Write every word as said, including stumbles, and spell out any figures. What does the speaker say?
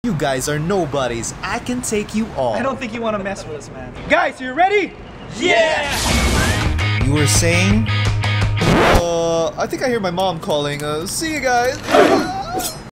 You guys are nobodies. I can take you all. I don't think you want to mess with us, man. Guys, you ready? Yeah! You were saying? Uh, I think I hear my mom calling. Uh, see you guys.